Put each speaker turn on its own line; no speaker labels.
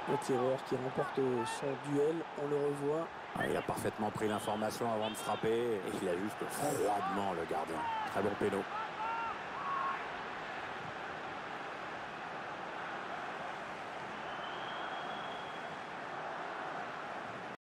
Le tireur qui remporte son duel, on le revoit.
Ah, il a parfaitement pris l'information avant de frapper et il a juste froidement le gardien. Très bon péno.